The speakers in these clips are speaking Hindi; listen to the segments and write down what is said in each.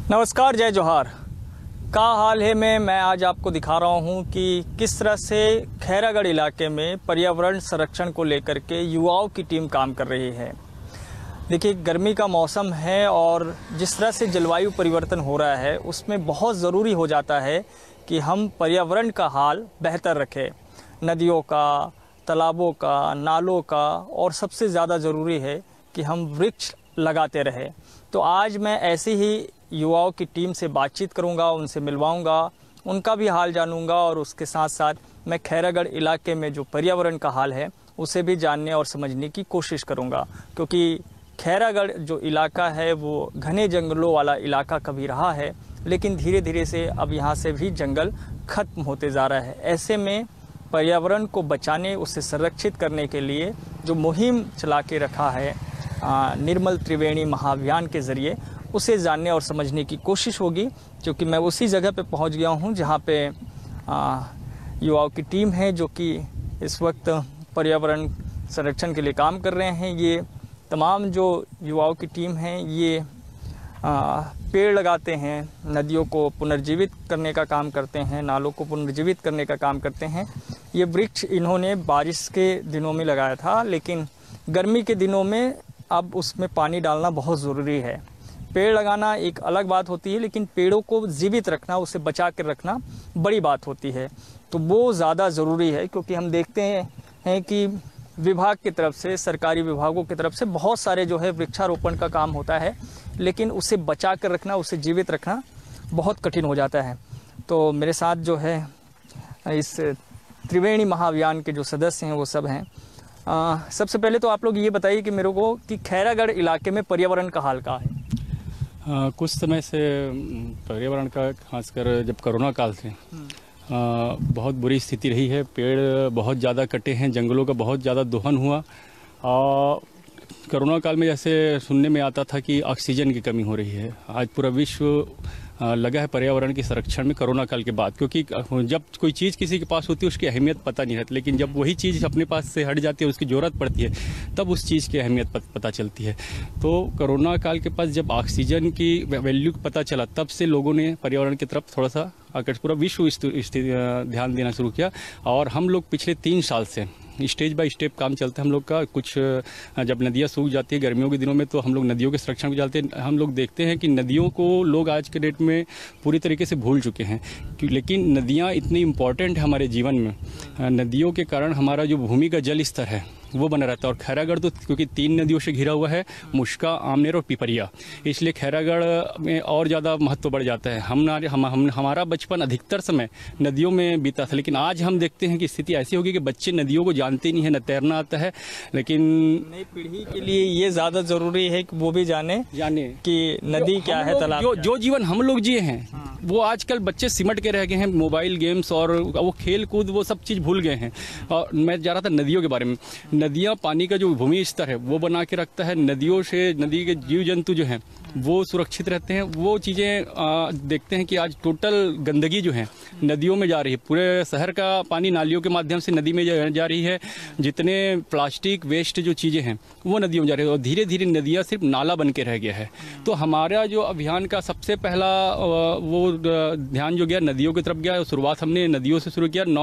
नमस्कार, जय जोहार। का हाल है में मैं आज आपको दिखा रहा हूं कि किस तरह से खैरागढ़ इलाके में पर्यावरण संरक्षण को लेकर के युवाओं की टीम काम कर रही है। देखिए, गर्मी का मौसम है और जिस तरह से जलवायु परिवर्तन हो रहा है उसमें बहुत ज़रूरी हो जाता है कि हम पर्यावरण का हाल बेहतर रखें। नदियों का, तालाबों का, नालों का, और सबसे ज़्यादा ज़रूरी है कि हम वृक्ष लगाते रहें। तो आज मैं ऐसे ही युवाओं की टीम से बातचीत करूंगा, उनसे मिलवाऊंगा, उनका भी हाल जानूंगा और उसके साथ साथ मैं खैरागढ़ इलाके में जो पर्यावरण का हाल है उसे भी जानने और समझने की कोशिश करूंगा, क्योंकि खैरागढ़ जो इलाका है वो घने जंगलों वाला इलाका कभी रहा है, लेकिन धीरे धीरे से अब यहाँ से भी जंगल खत्म होते जा रहा है। ऐसे में पर्यावरण को बचाने, उसे संरक्षित करने के लिए जो मुहिम चला के रखा है निर्मल त्रिवेणी महाअभियान के ज़रिए, उसे जानने और समझने की कोशिश होगी। क्योंकि मैं उसी जगह पे पहुंच गया हूं जहां पे युवाओं की टीम है जो कि इस वक्त पर्यावरण संरक्षण के लिए काम कर रहे हैं। ये तमाम जो युवाओं की टीम है ये पेड़ लगाते हैं, नदियों को पुनर्जीवित करने का काम करते हैं, नालों को पुनर्जीवित करने का काम करते हैं। ये वृक्ष इन्होंने बारिश के दिनों में लगाया था, लेकिन गर्मी के दिनों में अब उसमें पानी डालना बहुत ज़रूरी है। पेड़ लगाना एक अलग बात होती है, लेकिन पेड़ों को जीवित रखना, उसे बचा कर रखना बड़ी बात होती है। तो वो ज़्यादा ज़रूरी है, क्योंकि हम देखते हैं कि विभाग की तरफ से, सरकारी विभागों की तरफ से बहुत सारे जो है वृक्षारोपण का काम होता है, लेकिन उसे बचा कर रखना, उसे जीवित रखना बहुत कठिन हो जाता है। तो मेरे साथ जो है इस त्रिवेणी महाअभियान के जो सदस्य हैं वो सब हैं। सबसे पहले तो आप लोग ये बताइए कि मेरे को कि खैरागढ़ इलाके में पर्यावरण का हाल क्या है। कुछ समय से पर्यावरण का, खासकर जब कोरोना काल से बहुत बुरी स्थिति रही है। पेड़ बहुत ज़्यादा कटे हैं, जंगलों का बहुत ज़्यादा दोहन हुआ। कोरोना काल में जैसे सुनने में आता था कि ऑक्सीजन की कमी हो रही है। आज पूरा विश्व लगा है पर्यावरण के संरक्षण में कोरोना काल के बाद, क्योंकि जब कोई चीज़ किसी के पास होती है उसकी अहमियत पता नहीं रहती, लेकिन जब वही चीज़ अपने पास से हट जाती है, उसकी ज़रूरत पड़ती है, तब उस चीज़ की अहमियत पता चलती है। तो कोरोना काल के पास जब ऑक्सीजन की वैल्यू पता चला, तब से लोगों ने पर्यावरण की तरफ थोड़ा सा पूरा विश्व ध्यान देना शुरू किया। और हम लोग पिछले 3 साल से स्टेज बाय स्टेप काम चलता है हम लोग का। कुछ जब नदियाँ सूख जाती है गर्मियों के दिनों में, तो हम लोग नदियों के संरक्षण को चलते हैं। हम लोग देखते हैं कि नदियों को लोग आज के डेट में पूरी तरीके से भूल चुके हैं, लेकिन नदियाँ इतनी इम्पॉर्टेंट है हमारे जीवन में। नदियों के कारण हमारा जो भूमि का जल स्तर है वो बना रहता है। और खैरागढ़ तो क्योंकि 3 नदियों से घिरा हुआ है, मुश्का, आमनेर और पिपरिया, इसलिए खैरागढ़ में और ज़्यादा महत्व बढ़ जाता है। हमारा बचपन अधिकतर समय नदियों में बीता था, लेकिन आज हम देखते हैं कि स्थिति ऐसी होगी कि बच्चे नदियों को जानते नहीं है, न तैरना आता है। लेकिन नई पीढ़ी के लिए ये ज़्यादा ज़रूरी है कि वो भी जाने कि नदी क्या है, तालाब जो जीवन हम लोग जिए हैं वो आजकल बच्चे सिमट के रह गए हैं। मोबाइल गेम्स और वो खेल कूद, वो सब चीज़ भूल गए हैं। और मैं जा रहा था नदियों के बारे में। नदियाँ पानी का जो भूमि स्तर है वो बना के रखता है। नदियों से नदी के जीव जंतु जो हैं वो सुरक्षित रहते हैं। वो चीज़ें देखते हैं कि आज टोटल गंदगी जो है नदियों में जा रही है। पूरे शहर का पानी नालियों के माध्यम से नदी में जा रही है। जितने प्लास्टिक वेस्ट जो चीज़ें हैं वो नदियों में जा रही है, और धीरे धीरे नदियाँ सिर्फ नाला बन के रह गया है। तो हमारा जो अभियान का सबसे पहला वो ध्यान जो गया नदियों की तरफ गया। शुरुआत हमने नदियों से शुरू किया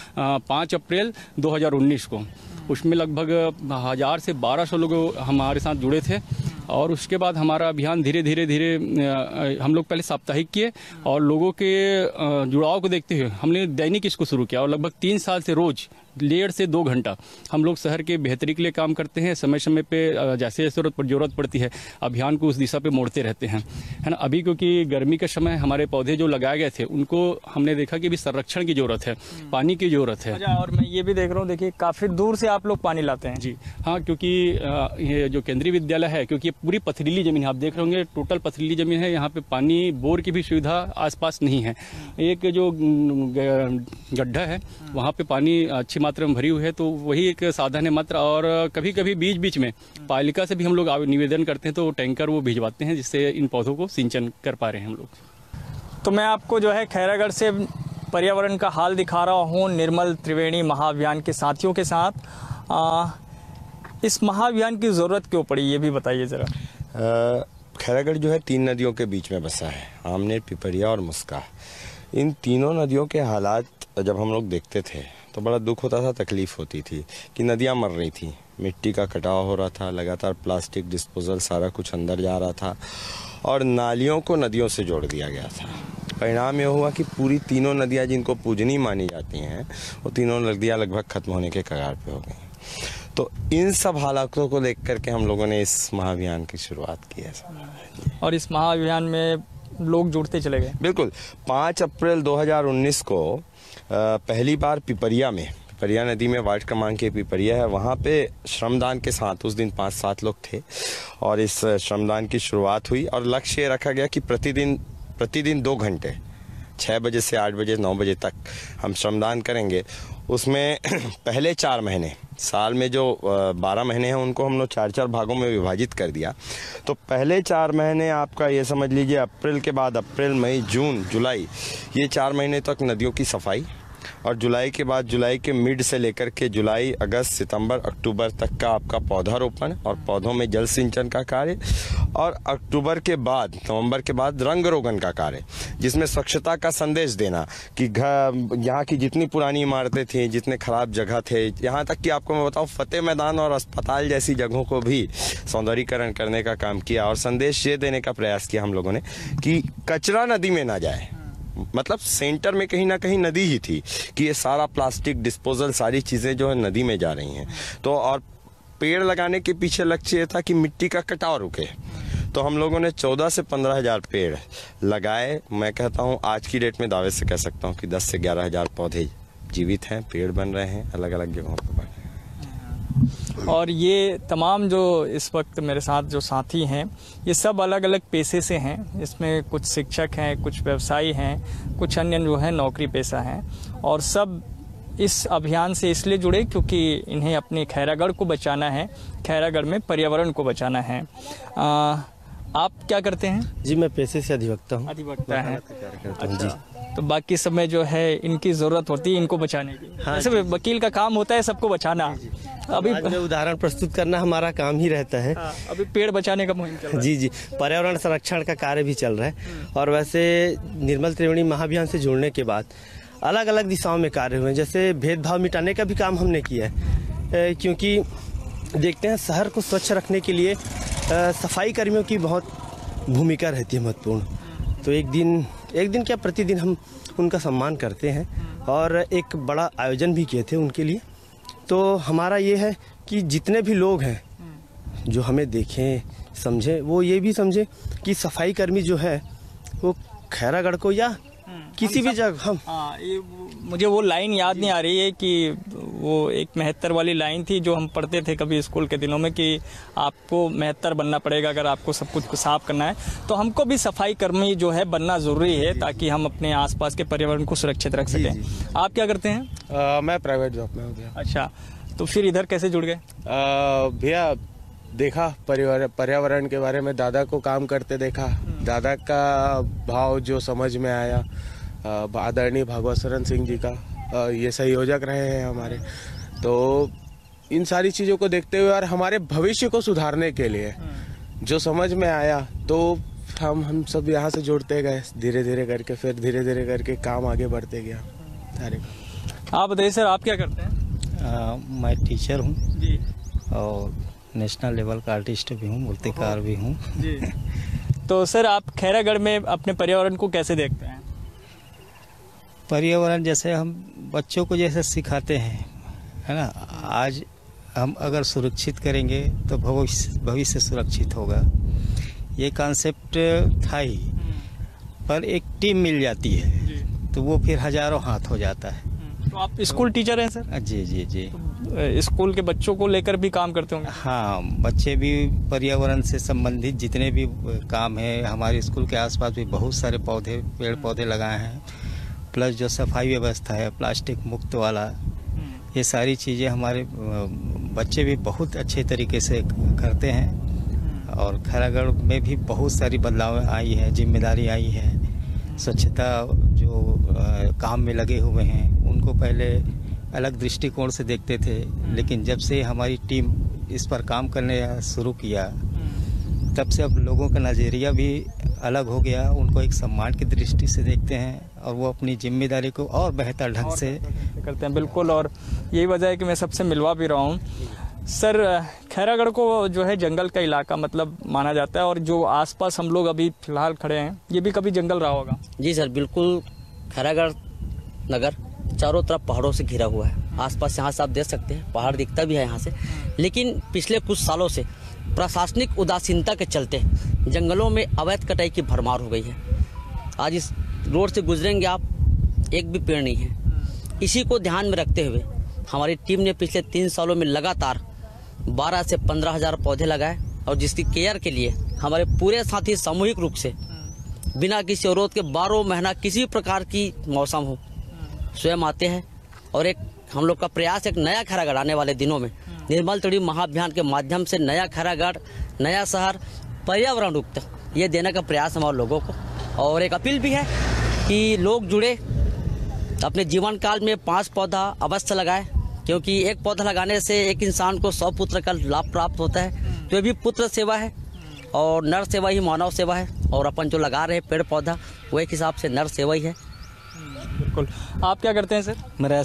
5 अप्रैल 2019 को। उसमें लगभग 1000 से 1200 लोग हमारे साथ जुड़े थे। और उसके बाद हमारा अभियान धीरे धीरे हम लोग पहले साप्ताहिक किए, और लोगों के जुड़ाव को देखते हुए हमने दैनिक इसको शुरू किया। और लगभग 3 साल से रोज़ 1.5 से 2 घंटा हम लोग शहर के बेहतरी के लिए काम करते हैं। समय समय पे जैसे जैसे ज़रूरत पड़ती है अभियान को उस दिशा पे मोड़ते रहते हैं, है ना। अभी क्योंकि गर्मी का समय, हमारे पौधे जो लगाए गए थे उनको हमने देखा कि अभी संरक्षण की ज़रूरत है, पानी की ज़रूरत है। अच्छा, और मैं ये भी देख रहा हूँ, देखिए काफ़ी दूर से आप लोग पानी लाते हैं। जी हाँ, क्योंकि ये जो केंद्रीय विद्यालय है, क्योंकि ये पूरी पथरीली ज़मीन है, आप देख रहे होंगे टोटल पथरीली ज़मीन है। यहाँ पे पानी, बोर की भी सुविधा आसपास नहीं है। एक जो गड्ढा है वहाँ पे पानी अच्छी मात्रा में भरी हुई है, तो वही एक साधन है मात्र। और कभी कभी बीच में पालिका से भी हम लोग निवेदन करते हैं, तो टैंकर वो भिजवाते हैं, जिससे इन पौधों को सिंचन कर पा रहे हैं हम लोग। तो मैं आपको जो है खैरागढ़ से पर्यावरण का हाल दिखा रहा हूँ निर्मल त्रिवेणी महाअभियान के साथियों के साथ। इस महाअभियान की ज़रूरत क्यों पड़ी ये भी बताइए ज़रा। खैरागढ़ जो है 3 नदियों के बीच में बसा है, आमनेर, पिपरिया और मुस्का। इन तीनों नदियों के हालात जब हम लोग देखते थे तो बड़ा दुख होता था, तकलीफ होती थी कि नदियाँ मर रही थी, मिट्टी का कटाव हो रहा था, लगातार प्लास्टिक डिस्पोजल सारा कुछ अंदर जा रहा था और नालियों को नदियों से जोड़ दिया गया था। परिणाम यह हुआ कि पूरी तीनों नदियाँ जिनको पूजनीय मानी जाती हैं वो तीनों नदियाँ लगभग खत्म होने के कगार पे हो गई। तो इन सब हालातों को देख करके हम लोगों ने इस महाअभियान की शुरुआत की है। और इस महाअभियान में लोग जुड़ते चले गए। बिल्कुल। 5 अप्रैल 2019 को पहली बार पिपरिया नदी में वार्ड क्रमांक के पिपरिया है, वहाँ पे श्रमदान के साथ उस दिन 5-7 लोग थे और इस श्रमदान की शुरुआत हुई और लक्ष्य ये रखा गया कि प्रतिदिन 2 घंटे 6 बजे से 8 बजे 9 बजे तक हम श्रमदान करेंगे। उसमें पहले 4 महीने, साल में जो 12 महीने हैं उनको हम लोग 4-4 भागों में विभाजित कर दिया। तो पहले 4 महीने आपका ये समझ लीजिए अप्रैल के बाद अप्रैल, मई, जून, जुलाई, ये 4 महीने तक नदियों की सफाई और जुलाई के बाद जुलाई के मिड से लेकर के जुलाई, अगस्त, सितंबर, अक्टूबर तक का आपका पौधारोपण और पौधों में जल सिंचन का कार्य और अक्टूबर के बाद, नवंबर के बाद रंग रोगन का कार्य, जिसमें स्वच्छता का संदेश देना कि यहाँ की जितनी पुरानी इमारतें थी, जितने खराब जगह थे, यहाँ तक कि आपको मैं बताऊँ फतेह मैदान और अस्पताल जैसी जगहों को भी सौंदर्यीकरण करने का काम किया और संदेश ये देने का प्रयास किया हम लोगों ने कि कचरा नदी में ना जाए। मतलब सेंटर में कहीं ना कहीं नदी ही थी कि ये सारा प्लास्टिक डिस्पोजल सारी चीज़ें जो है नदी में जा रही हैं। तो और पेड़ लगाने के पीछे लक्ष्य ये था कि मिट्टी का कटाव रुके। तो हम लोगों ने 14 से 15 हज़ार पेड़ लगाए। मैं कहता हूँ आज की डेट में दावे से कह सकता हूँ कि 10 से 11 हज़ार पौधे जीवित हैं, पेड़ बन रहे हैं, अलग अलग जगहों पर बन रहे हैं। और ये तमाम जो इस वक्त मेरे साथ जो साथी हैं ये सब अलग अलग पेशे से हैं। इसमें कुछ शिक्षक हैं, कुछ व्यवसायी हैं, कुछ अन्य जो है नौकरी पेशा हैं और सब इस अभियान से इसलिए जुड़े क्योंकि इन्हें अपने खैरागढ़ को बचाना है, खैरागढ़ में पर्यावरण को बचाना है। आप क्या करते हैं? जी मैं पेशे से अधिवक्ता हूँ। अधिवक्ता हैं। अच्छा। जी। तो बाकी समय जो है इनकी ज़रूरत होती है इनको बचाने की। हाँ, वैसे वकील का काम होता है सबको बचाना। अभी उदाहरण प्रस्तुत करना हमारा काम ही रहता है। अभी पेड़ बचाने का मुहिम चल रहा है। जी पर्यावरण संरक्षण का कार्य भी चल रहा है और वैसे निर्मल त्रिवेणी महाअभियान से जुड़ने के बाद अलग अलग दिशाओं में कार्य हुए, जैसे भेदभाव मिटाने का भी काम हमने किया है क्योंकि देखते हैं शहर को स्वच्छ रखने के लिए सफाई कर्मियों की बहुत भूमिका रहती है महत्वपूर्ण। तो एक दिन क्या प्रतिदिन हम उनका सम्मान करते हैं और एक बड़ा आयोजन भी किए थे उनके लिए। तो हमारा ये है कि जितने भी लोग हैं जो हमें देखें समझें, वो ये भी समझें कि सफाई कर्मी जो है वो खैरागढ़ को या किसी भी जगह हम मुझे वो लाइन याद नहीं आ रही है कि वो एक 73 वाली लाइन थी जो हम पढ़ते थे कभी स्कूल के दिनों में कि आपको 73 बनना पड़ेगा अगर आपको सब कुछ साफ करना है। तो हमको भी सफाई कर्मी जो है बनना ज़रूरी है ताकि हम अपने आसपास के पर्यावरण को सुरक्षित रख सकें। आप क्या करते हैं? मैं प्राइवेट जॉब में हो गया। अच्छा, तो फिर इधर कैसे जुड़ गए? भैया देखा पर्यावरण के बारे में, दादा को काम करते देखा, दादा का भाव जो समझ में आया, आदरणीय भागवत शरण सिंह जी का ये संयोजक रहे हैं हमारे। तो इन सारी चीज़ों को देखते हुए और हमारे भविष्य को सुधारने के लिए जो समझ में आया तो हम सब यहाँ से जुड़ते गए धीरे धीरे करके, फिर धीरे धीरे करके काम आगे बढ़ते गया सारे। आप बताइए सर, आप क्या करते हैं? मैं टीचर हूँ जी और नेशनल लेवल का आर्टिस्ट भी हूँ, मूर्तिकार भी हूँ जी। तो सर आप खैरागढ़ में अपने पर्यावरण को कैसे देखते हैं? पर्यावरण जैसे हम बच्चों को जैसे सिखाते हैं, है ना, आज हम अगर सुरक्षित करेंगे तो भविष्य सुरक्षित होगा। ये कॉन्सेप्ट था ही, पर एक टीम मिल जाती है तो वो फिर हजारों हाथ हो जाता है। तो आप स्कूल टीचर हैं सर? जी जी जी। तो स्कूल के बच्चों को लेकर भी काम करते होंगे? हाँ, बच्चे भी पर्यावरण से संबंधित जितने भी काम है, हमारे स्कूल के आसपास भी बहुत सारे पेड़ पौधे लगाए हैं, प्लस जो सफाई व्यवस्था है प्लास्टिक मुक्त वाला, ये सारी चीज़ें हमारे बच्चे भी बहुत अच्छे तरीके से करते हैं। और खैरागढ़ में भी बहुत सारी बदलाव आई है, जिम्मेदारी आई है। स्वच्छता जो काम में लगे हुए हैं उनको पहले अलग दृष्टिकोण से देखते थे, लेकिन जब से हमारी टीम इस पर काम करने शुरू किया तब से अब लोगों का नज़रिया भी अलग हो गया, उनको एक सम्मान की दृष्टि से देखते हैं और वो अपनी जिम्मेदारी को और बेहतर ढंग से करते हैं। बिल्कुल, और यही वजह है कि मैं सबसे मिलवा भी रहा हूँ। सर, खैरागढ़ को जो है जंगल का इलाका मतलब माना जाता है, और जो आसपास हम लोग अभी फिलहाल खड़े हैं ये भी कभी जंगल रहा होगा। जी सर, बिल्कुल। खैरागढ़ नगर चारों तरफ पहाड़ों से घिरा हुआ है। आसपास यहाँ से आप देख सकते हैं, पहाड़ दिखता भी है यहाँ से, लेकिन पिछले कुछ सालों से प्रशासनिक उदासीनता के चलते जंगलों में अवैध कटाई की भरमार हो गई है। आज इस रोड से गुजरेंगे आप, एक भी पेड़ नहीं है। इसी को ध्यान में रखते हुए हमारी टीम ने पिछले 3 सालों में लगातार 12 से 15 हज़ार पौधे लगाए, और जिसकी केयर के लिए हमारे पूरे साथी सामूहिक रूप से बिना किसी अवरोध के 12 महीना किसी प्रकार की मौसम हो स्वयं आते हैं। और एक हम लोग का प्रयास, एक नया खैरागढ़ आने वाले दिनों में निर्मल त्रिवेणी महाअभियान के माध्यम से नया खैरागढ़, नया शहर, पर्यावरण मुक्त, ये देने का प्रयास हमारे लोगों को। और एक अपील भी है कि लोग जुड़े, अपने जीवन काल में 5 पौधा अवश्य लगाएं, क्योंकि एक पौधा लगाने से एक इंसान को 100 पुत्र का लाभ प्राप्त होता है। तो ये भी पुत्र सेवा है, और नर सेवा ही मानव सेवा है, और अपन जो लगा रहे हैं पेड़ पौधा वो एक हिसाब से नर सेवा ही है। बिल्कुल। आप क्या करते हैं सर? मेरा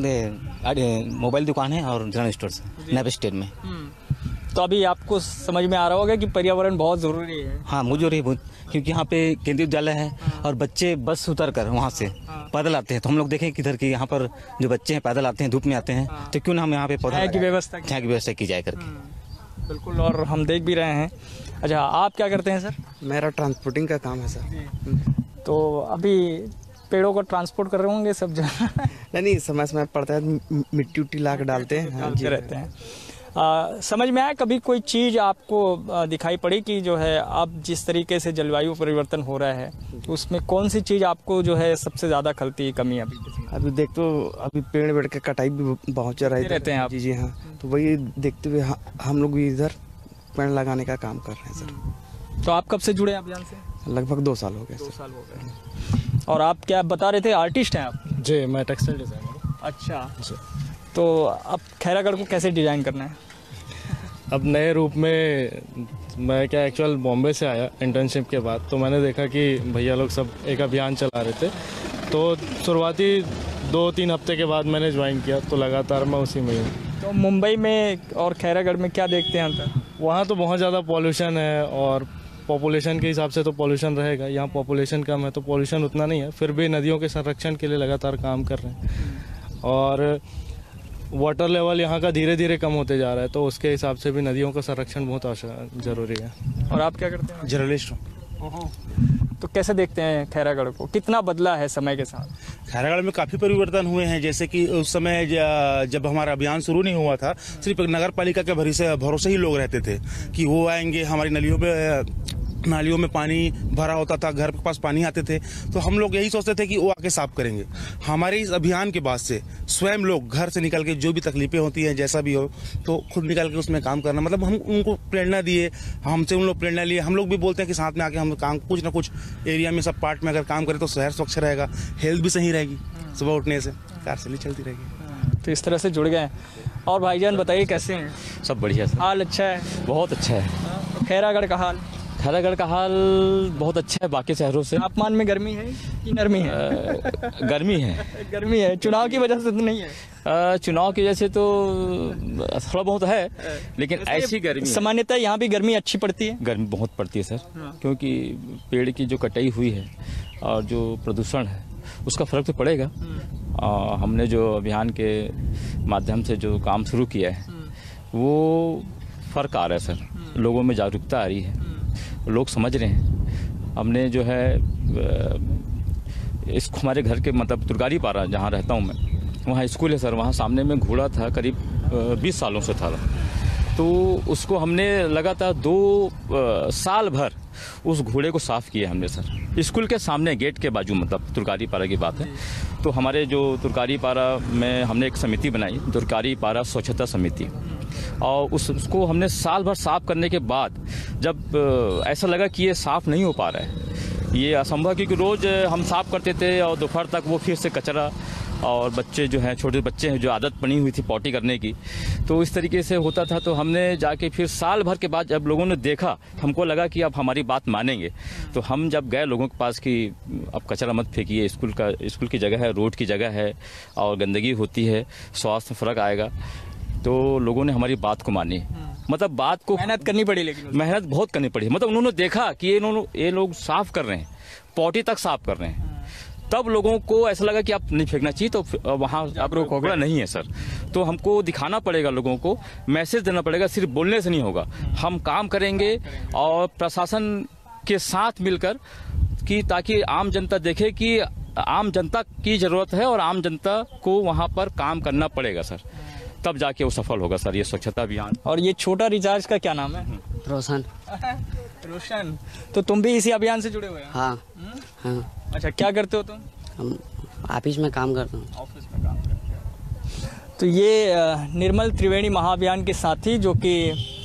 साइकिल मोबाइल दुकान है और जनरल स्टोर से नैब स्टेट में। तो अभी आपको समझ में आ रहा होगा कि पर्यावरण बहुत ज़रूरी है। हाँ, मुझे रही बहुत, क्योंकि यहाँ पे केंद्रीय विद्यालय है और बच्चे बस उतर कर वहाँ से पैदल आते हैं। तो हम लोग देखें किधर की यहाँ पर जो बच्चे हैं पैदल आते हैं, धूप में आते हैं, तो क्यों ना हम यहाँ पे पौधा की व्यवस्था की जाए करके। बिल्कुल, और हम देख भी रहे हैं। अच्छा, आप क्या करते हैं सर? मेरा ट्रांसपोर्टिंग का काम है सर। तो अभी पेड़ों को ट्रांसपोर्ट कर रहे होंगे सब जगह? नहीं, समय समय पड़ता है, मिट्टी उट्टी ला के डालते हैं। हाँ जी, रहते हैं। समझ में आया कभी कोई चीज़ आपको दिखाई पड़ी कि जो है अब जिस तरीके से जलवायु परिवर्तन हो रहा है, तो उसमें कौन सी चीज़ आपको जो है सबसे ज़्यादा खलती है, कमी अभी देख तो अभी पेड़ वेड़ के कटाई भी बहुत चल रही रहते हैं आप? जी हाँ, तो वही देखते हुए हम लोग भी इधर पेड़ लगाने का काम कर रहे हैं सर। तो आप कब से जुड़े हैं अभियान से? लगभग 2 साल हो गए। 2 साल हो गए। और आप क्या बता रहे थे, आर्टिस्ट हैं आप? जी, मैं टेक्सटाइल डिज़ाइनर। अच्छा, तो अब खैरागढ़ को कैसे डिज़ाइन करना है? अब नए रूप में मैं क्या एक्चुअल बॉम्बे से आया इंटर्नशिप के बाद, तो मैंने देखा कि भैया लोग सब एक अभियान चला रहे थे, तो शुरुआती 2-3 हफ्ते के बाद मैंने ज्वाइन किया, तो लगातार मैं उसी में हूँ। तो मुंबई में और खैरागढ़ में क्या देखते हैं अंतर? वहाँ तो बहुत ज़्यादा पॉल्यूशन है, और पॉपुलेशन के हिसाब से तो पॉल्यूशन रहेगा। यहाँ पॉपुलेशन कम है तो पॉल्यूशन उतना नहीं है, फिर भी नदियों के संरक्षण के लिए लगातार काम कर रहे हैं। और वाटर लेवल यहाँ का धीरे धीरे कम होते जा रहा है, तो उसके हिसाब से भी नदियों का संरक्षण बहुत ज़रूरी है। और आप क्या करते हैं? जर्नलिस्ट हूँ। तो कैसे देखते हैं खैरागढ़ को, कितना बदला है समय के साथ? खैरागढ़ में काफ़ी परिवर्तन हुए हैं। जैसे कि उस समय जब हमारा अभियान शुरू नहीं हुआ था, सिर्फ नगर पालिका के भरोसे ही लोग रहते थे कि वो आएंगे, हमारी नालियों में पानी भरा होता था, घर के पास पानी आते थे, तो हम लोग यही सोचते थे कि वो आके साफ करेंगे। हमारे इस अभियान के बाद से स्वयं लोग घर से निकल के जो भी तकलीफें होती हैं, जैसा भी हो, तो खुद निकल के उसमें काम करना, मतलब हम उनको प्रेरणा दिए, हमसे उन लोग प्रेरणा लिए। हम लोग भी बोलते हैं कि साथ में आके हम काम कुछ ना कुछ एरिया में सब पार्ट में अगर काम करें तो शहर स्वच्छ रहेगा, हेल्थ भी सही रहेगी, सुबह उठने से कार चली चलती रहेगी। तो इस तरह से जुड़ गए। और भाईजान बताइए कैसे हैं? सब बढ़िया सर। हाल अच्छा है? बहुत अच्छा है। खैरागढ़ का हाल? खैरागढ़ का हाल बहुत अच्छा है बाकी शहरों से। तापमान में गर्मी है कि नरमी है? गर्मी है। गर्मी है, चुनाव की वजह से तो नहीं है? चुनाव की वजह से तो थोड़ा बहुत है, लेकिन ऐसी गर्मी, सामान्यतः यहाँ भी गर्मी अच्छी पड़ती है। गर्मी बहुत पड़ती है सर, क्योंकि पेड़ की जो कटाई हुई है और जो प्रदूषण है उसका फर्क तो पड़ेगा। हमने जो अभियान के माध्यम से जो काम शुरू किया है वो फर्क आ रहा है सर, लोगों में जागरूकता आ रही है, लोग समझ रहे हैं। हमने जो है इस हमारे घर के मतलब तुर्गारी पारा जहाँ रहता हूँ मैं, वहाँ स्कूल है सर, वहाँ सामने में घोड़ा था, करीब 20 सालों से था, तो उसको हमने लगातार 2 साल भर उस घोड़े को साफ़ किया हमने सर, स्कूल के सामने गेट के बाजू, मतलब तुर्गारी पारा की बात है। तो हमारे जो तुर्गारी पारा में हमने एक समिति बनाई, तुर्गारी पारा स्वच्छता समिति, और उसको हमने साल भर साफ़ करने के बाद जब ऐसा लगा कि ये साफ़ नहीं हो पा रहा है, ये असंभव, क्योंकि रोज़ हम साफ़ करते थे और दोपहर तक वो फिर से कचरा और बच्चे जो हैं, छोटे बच्चे हैं जो आदत बनी हुई थी पॉटी करने की, तो इस तरीके से होता था। तो हमने जाके फिर साल भर के बाद जब लोगों ने देखा, हमको लगा कि अब हमारी बात मानेंगे। तो हम जब गए लोगों के पास कि अब कचरा मत फेंकिए, स्कूल की जगह है, रोड की जगह है और गंदगी होती है, स्वास्थ्य में फ़र्क आएगा, तो लोगों ने हमारी बात को मानी। मतलब बात को मेहनत करनी पड़ी, लेकिन मेहनत बहुत करनी पड़ी। मतलब उन्होंने देखा कि ये लोग साफ कर रहे हैं, पॉटी तक साफ कर रहे हैं, तब लोगों को ऐसा लगा कि आप नहीं फेंकना चाहिए, तो वहाँ आप रोकना नहीं है सर। तो हमको दिखाना पड़ेगा, लोगों को मैसेज देना पड़ेगा, सिर्फ बोलने से नहीं होगा। हम काम करेंगे और प्रशासन के साथ मिलकर कि ताकि आम जनता देखे कि आम जनता की ज़रूरत है और आम जनता को वहाँ पर काम करना पड़ेगा सर, तब जाके वो सफल होगा सर ये स्वच्छता अभियान। और ये छोटा रिचार्ज का क्या नाम है? रोशन। रोशन, तो तुम भी इसी अभियान से जुड़े हुए हैं? हाँ हाँ। अच्छा, क्या करते हो तुम? हम ऑफिस में काम करता हूँ। ऑफिस में काम करते हो। तो ये निर्मल त्रिवेणी महाअभियान के साथी जो कि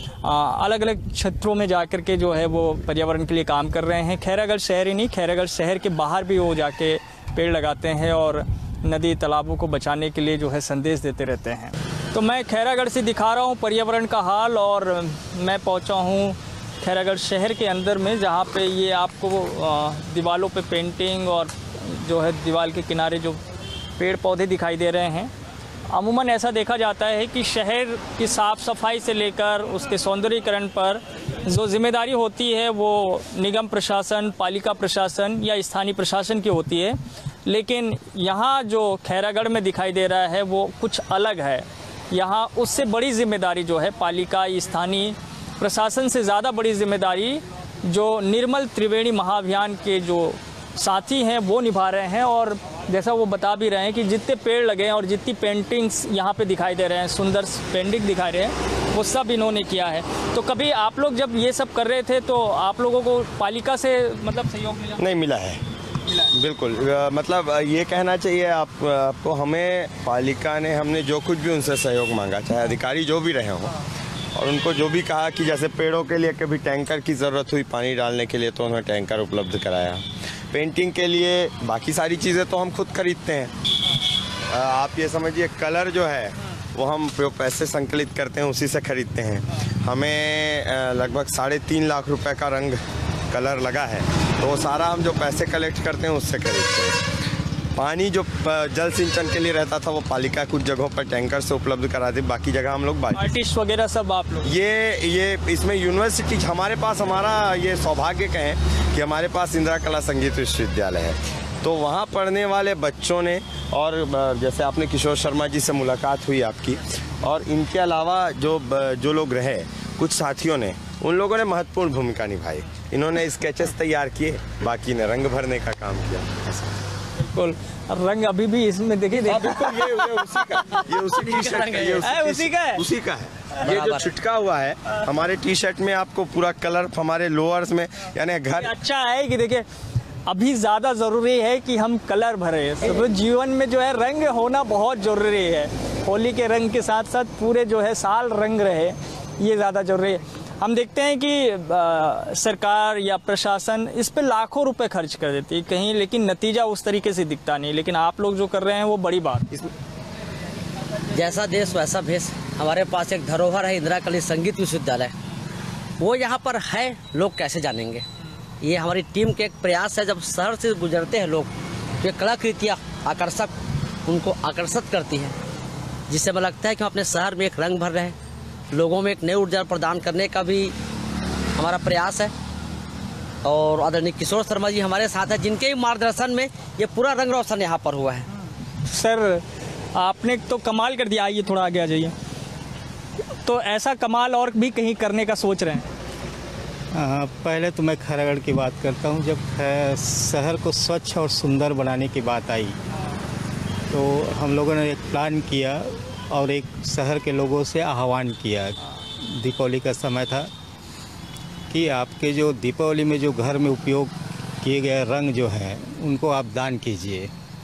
अलग अलग क्षेत्रों में जाकर के जो है वो पर्यावरण के लिए काम कर रहे हैं। खैरागढ़ शहर ही नहीं, खैरागढ़ शहर के बाहर भी वो जाके पेड़ लगाते हैं और नदी तालाबों को बचाने के लिए जो है संदेश देते रहते हैं। तो मैं खैरागढ़ से दिखा रहा हूँ पर्यावरण का हाल, और मैं पहुँचा हूँ खैरागढ़ शहर के अंदर में, जहाँ पे ये आपको दीवालों पे पेंटिंग और जो है दीवार के किनारे जो पेड़ पौधे दिखाई दे रहे हैं। अमूमन ऐसा देखा जाता है कि शहर की साफ़ सफाई से लेकर उसके सौंदर्यीकरण पर जो जिम्मेदारी होती है वो निगम प्रशासन, पालिका प्रशासन या स्थानीय प्रशासन की होती है, लेकिन यहाँ जो खैरागढ़ में दिखाई दे रहा है वो कुछ अलग है। यहाँ उससे बड़ी जिम्मेदारी जो है पालिका, स्थानीय प्रशासन से ज़्यादा बड़ी जिम्मेदारी जो निर्मल त्रिवेणी महाअभियान के जो साथी हैं वो निभा रहे हैं। और जैसा वो बता भी रहे हैं कि जितने पेड़ लगे हैं और जितनी पेंटिंग्स यहाँ पे दिखाई दे रहे हैं, सुंदर पेंटिंग दिखाई रहे हैं, वो सब इन्होंने किया है। तो कभी आप लोग जब ये सब कर रहे थे तो आप लोगों को पालिका से मतलब सहयोग मिला? नहीं मिला है, बिल्कुल। मतलब ये कहना चाहिए आपको, हमें पालिका ने, हमने जो कुछ भी उनसे सहयोग मांगा, चाहे अधिकारी जो भी रहे हों, और उनको जो भी कहा कि जैसे पेड़ों के लिए कभी टैंकर की ज़रूरत हुई पानी डालने के लिए तो उन्होंने टैंकर उपलब्ध कराया। पेंटिंग के लिए बाकी सारी चीज़ें तो हम खुद खरीदते हैं। आप ये समझिए कलर जो है वो हम पैसे संकलित करते हैं, उसी से खरीदते हैं। हमें लगभग 3.5 लाख रुपए का रंग कलर लगा है, तो वो सारा हम जो पैसे कलेक्ट करते हैं उससे खरीदते हैं। पानी जो जल सिंचन के लिए रहता था वो पालिका कुछ जगहों पर टैंकर से उपलब्ध कराती, बाकी जगह हम लोग आर्टिस्ट वगैरह सब आप लोग। ये इसमें यूनिवर्सिटी हमारे पास, हमारा ये सौभाग्य कहें कि हमारे पास इंदिरा कला संगीत विश्वविद्यालय है, तो वहाँ पढ़ने वाले बच्चों ने, और जैसे आपने किशोर शर्मा जी से मुलाकात हुई आपकी, और इनके अलावा जो लोग रहे कुछ साथियों ने, उन लोगों ने महत्वपूर्ण भूमिका निभाई। इन्होंने स्केचेस तैयार किए, बाकी ने रंग भरने का काम किया। बिल्कुल, रंग अभी भी इसमें देखिए ये उसी का, ये उसी टी शर्ट का, ये उसी का है। ये जो छिटका हुआ है हमारे टी शर्ट में, आपको पूरा कलर हमारे लोअर्स में, यानी घर। अच्छा है कि देखिए अभी ज़्यादा ज़रूरी है कि हम कलर भरे, तो जीवन में जो है रंग होना बहुत ज़रूरी है। होली के रंग के साथ साथ पूरे जो है साल रंग रहे, ये ज़्यादा ज़रूरी है। हम देखते हैं कि सरकार या प्रशासन इस पे लाखों रुपए खर्च कर देती है कहीं, लेकिन नतीजा उस तरीके से दिखता नहीं। लेकिन आप लोग जो कर रहे हैं वो बड़ी बात। जैसा देश वैसा भेष। हमारे पास एक धरोहर है इंदिरा कला संगीत विश्वविद्यालय, वो यहाँ पर है, लोग कैसे जानेंगे। ये हमारी टीम के एक प्रयास है। जब शहर से गुजरते हैं लोग तो ये कलाकृतियाँ उनको आकर्षित करती है, जिससे हमें लगता है कि हम अपने शहर में एक रंग भर रहे हैं। लोगों में एक नई ऊर्जा प्रदान करने का भी हमारा प्रयास है। और आदरणीय किशोर शर्मा जी हमारे साथ हैं, जिनके मार्गदर्शन में ये पूरा रंग रोशन यहाँ पर हुआ है। सर आपने तो कमाल कर दिया, आइए थोड़ा आगे आ जाइए। तो ऐसा कमाल और भी कहीं करने का सोच रहे हैं? पहले तो मैं खैरागढ़ की बात करता हूँ। जब शहर को स्वच्छ और सुंदर बनाने की बात आई तो हम लोगों ने एक प्लान किया और एक शहर के लोगों से आह्वान किया। दीपावली का समय था कि आपके जो दीपावली में जो घर में उपयोग किए गए रंग जो हैं उनको आप दान कीजिए।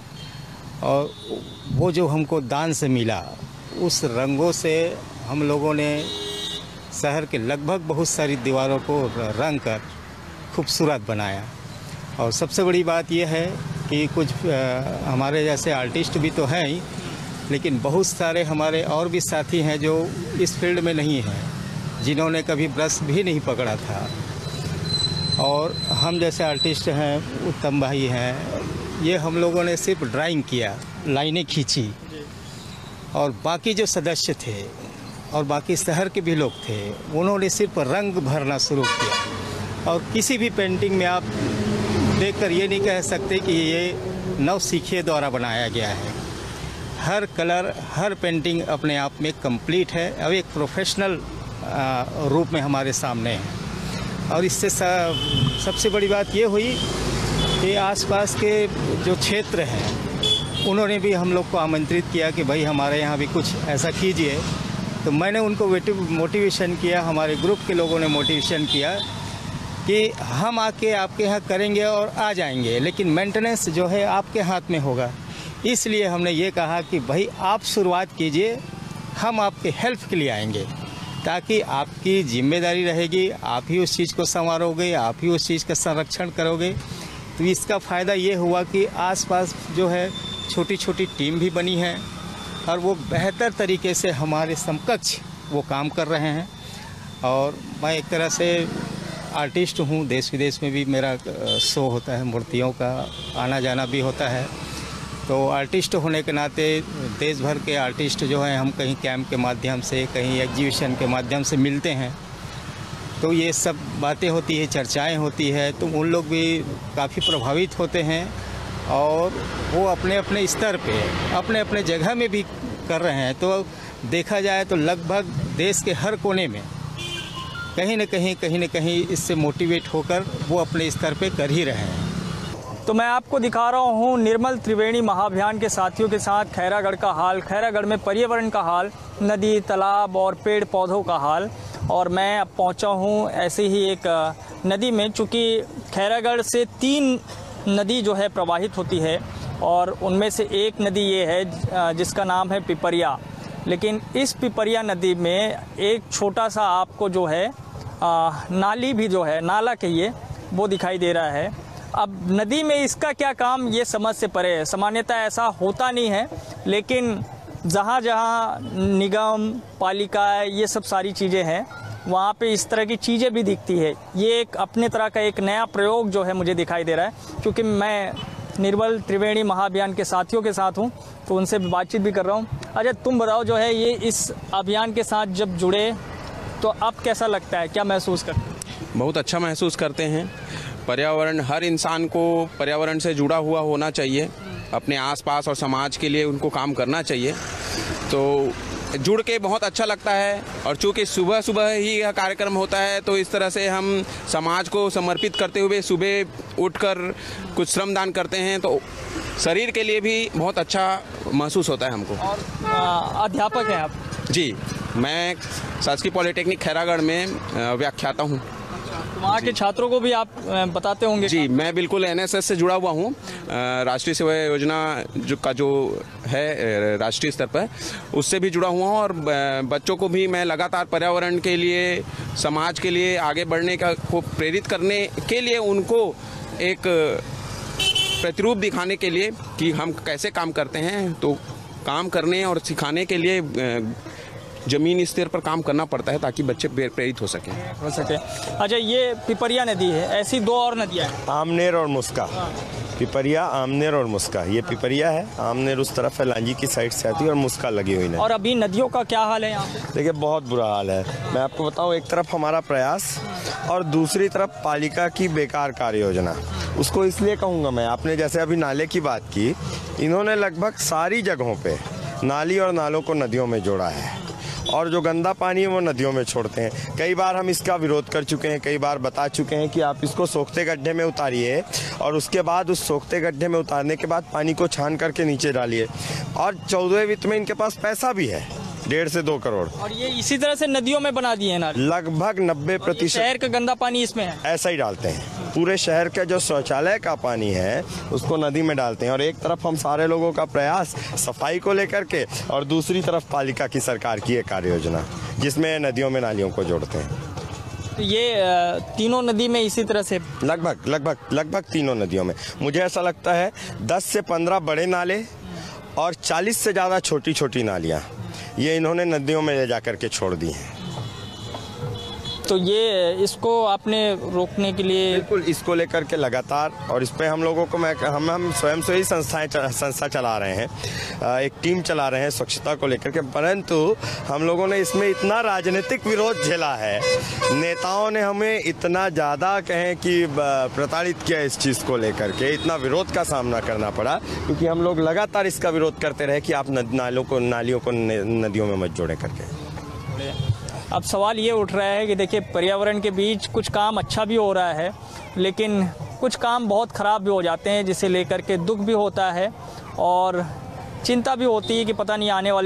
और वो जो हमको दान से मिला, उस रंगों से हम लोगों ने शहर के लगभग बहुत सारी दीवारों को रंग कर खूबसूरत बनाया। और सबसे बड़ी बात यह है कि कुछ हमारे जैसे आर्टिस्ट भी तो हैं ही, लेकिन बहुत सारे हमारे और भी साथी हैं जो इस फील्ड में नहीं हैं, जिन्होंने कभी ब्रश भी नहीं पकड़ा था। और हम जैसे आर्टिस्ट हैं, उत्तम भाई हैं, ये हम लोगों ने सिर्फ ड्राइंग किया, लाइनें खींची, और बाकी जो सदस्य थे और बाकी शहर के भी लोग थे, उन्होंने सिर्फ रंग भरना शुरू किया। और किसी भी पेंटिंग में आप देखकर ये नहीं कह सकते कि ये नवसिखिए द्वारा बनाया गया है। हर कलर, हर पेंटिंग अपने आप में कंप्लीट है और एक प्रोफेशनल रूप में हमारे सामने है। और इससे सबसे बड़ी बात ये हुई कि आसपास के जो क्षेत्र हैं उन्होंने भी हम लोग को आमंत्रित किया कि भाई हमारे यहाँ भी कुछ ऐसा कीजिए। तो मैंने उनको मोटिवेशन किया, हमारे ग्रुप के लोगों ने मोटिवेशन किया कि हम आके आपके यहाँ करेंगे और आ जाएंगे, लेकिन मेंटेनेंस जो है आपके हाथ में होगा। इसलिए हमने ये कहा कि भाई आप शुरुआत कीजिए, हम आपके हेल्प के लिए आएंगे, ताकि आपकी जिम्मेदारी रहेगी, आप ही उस चीज़ को संवारोगे, आप ही उस चीज़ का संरक्षण करोगे। तो इसका फ़ायदा ये हुआ कि आसपास जो है छोटी छोटी टीम भी बनी है और वो बेहतर तरीके से हमारे समकक्ष वो काम कर रहे हैं। और मैं एक तरह से आर्टिस्ट हूँ, देश विदेश में भी मेरा शो होता है, मूर्तियों का आना जाना भी होता है। तो आर्टिस्ट होने के नाते देश भर के आर्टिस्ट जो हैं, हम कहीं कैंप के माध्यम से, कहीं एग्जीबिशन के माध्यम से मिलते हैं, तो ये सब बातें होती है, चर्चाएं होती है, तो उन लोग भी काफ़ी प्रभावित होते हैं और वो अपने अपने स्तर पे, अपने अपने जगह में भी कर रहे हैं। तो देखा जाए तो लगभग देश के हर कोने में कहीं न कहीं इससे मोटिवेट होकर वो अपने स्तर पे कर ही रहे हैं। तो मैं आपको दिखा रहा हूँ निर्मल त्रिवेणी महाअभियान के साथियों के साथ खैरागढ़ का हाल, खैरागढ़ में पर्यावरण का हाल, नदी, तालाब और पेड़ पौधों का हाल। और मैं अब पहुँचा हूँ ऐसे ही एक नदी में, चूँकि खैरागढ़ से 3 नदी जो है प्रवाहित होती है और उनमें से एक नदी ये है जिसका नाम है पिपरिया। लेकिन इस पिपरिया नदी में एक छोटा सा आपको जो है नाली भी जो है, नाला कहिए, वो दिखाई दे रहा है। अब नदी में इसका क्या काम, ये समझ से परे है। सामान्यतः ऐसा होता नहीं है, लेकिन जहाँ जहाँ निगम, पालिका, ये सब सारी चीज़ें हैं, वहाँ पे इस तरह की चीज़ें भी दिखती है। ये एक अपने तरह का एक नया प्रयोग जो है मुझे दिखाई दे रहा है, क्योंकि मैं निर्मल त्रिवेणी महाअभियान के साथियों के साथ हूँ, तो उनसे बातचीत भी कर रहा हूँ। अच्छा, तुम बताओ, जो है ये इस अभियान के साथ जब जुड़े तो अब कैसा लगता है, क्या महसूस करते हैं? बहुत अच्छा महसूस करते हैं। पर्यावरण, हर इंसान को पर्यावरण से जुड़ा हुआ होना चाहिए, अपने आसपास और समाज के लिए उनको काम करना चाहिए। तो जुड़ के बहुत अच्छा लगता है। और चूँकि सुबह सुबह ही यह कार्यक्रम होता है, तो इस तरह से हम समाज को समर्पित करते हुए सुबह उठकर कुछ श्रमदान करते हैं, तो शरीर के लिए भी बहुत अच्छा महसूस होता है हमको। और अध्यापक हैं आप? जी, मैं शासकीय पॉलिटेक्निक खैरागढ़ में व्याख्याता हूँ। तो वहाँ के छात्रों को भी आप बताते होंगे? जी, मैं बिल्कुल एनएसएस से जुड़ा हुआ हूँ। राष्ट्रीय सेवा योजना जो है राष्ट्रीय स्तर पर, उससे भी जुड़ा हुआ हूँ। और बच्चों को भी मैं लगातार पर्यावरण के लिए, समाज के लिए आगे बढ़ने को प्रेरित करने के लिए, उनको एक प्रतिरूप दिखाने के लिए कि हम कैसे काम करते हैं, तो काम करने और सिखाने के लिए जमीनी स्तर पर काम करना पड़ता है, ताकि बच्चे प्रेरित हो सके। अच्छा, ये पिपरिया नदी है, ऐसी 2 और नदियाँ हैं, आमनेर और मुस्का। पिपरिया, आमनेर और मुस्का। ये पिपरिया है, आमनेर उस तरफ है, लांजी की साइड से आती है, और मुस्का लगी हुई है। और अभी नदियों का क्या हाल है यहाँ पे? देखिए, बहुत बुरा हाल है। मैं आपको बताऊँ, एक तरफ हमारा प्रयास और दूसरी तरफ पालिका की बेकार कार्य योजना। उसको इसलिए कहूँगा मैं, आपने जैसे अभी नाले की बात की, इन्होंने लगभग सारी जगहों पे नाली और नालों को नदियों में जोड़ा है, और जो गंदा पानी है वो नदियों में छोड़ते हैं। कई बार हम इसका विरोध कर चुके हैं, कई बार बता चुके हैं कि आप इसको सोखते गड्ढे में उतारिए, और उसके बाद उस सोखते गड्ढे में उतारने के बाद पानी को छान करके नीचे डालिए। और 14वें वित्त में इनके पास पैसा भी है, 1.5 से 2 करोड़। और ये इसी तरह से नदियों में बना दिए हैं ना? लगभग 90% शहर का गंदा पानी इसमें है, ऐसा ही डालते हैं। पूरे शहर का जो शौचालय का पानी है उसको नदी में डालते हैं। और एक तरफ हम सारे लोगों का प्रयास सफाई को लेकर के, और दूसरी तरफ पालिका की, सरकार की एक कार्य योजना जिसमें नदियों में नालियों को जोड़ते हैं। तो ये तीनों नदी में इसी तरह से लगभग तीनों नदियों में मुझे ऐसा लगता है 10 से 15 बड़े नाले और 40 से ज़्यादा छोटी छोटी नालियाँ ये इन्होंने नदियों में ले जाकर के छोड़ दी हैं। तो ये इसको आपने रोकने के लिए बिल्कुल इसको लेकर के लगातार और इस पे हम लोगों को हम स्वयं से ही संस्था चला रहे हैं, एक टीम चला रहे हैं स्वच्छता को लेकर के, परंतु हम लोगों ने इसमें इतना राजनीतिक विरोध झेला है, नेताओं ने हमें इतना ज़्यादा कहें कि प्रताड़ित किया इस चीज़ को लेकर के, इतना विरोध का सामना करना पड़ा क्योंकि हम लोग लगातार इसका विरोध करते रहे कि आप नालियों को नदियों में मत जोड़े करके। अब सवाल ये उठ रहा है कि देखिए पर्यावरण के बीच कुछ काम अच्छा भी हो रहा है लेकिन कुछ काम बहुत ख़राब भी हो जाते हैं, जिसे लेकर के दुख भी होता है और चिंता भी होती है कि पता नहीं आने वाले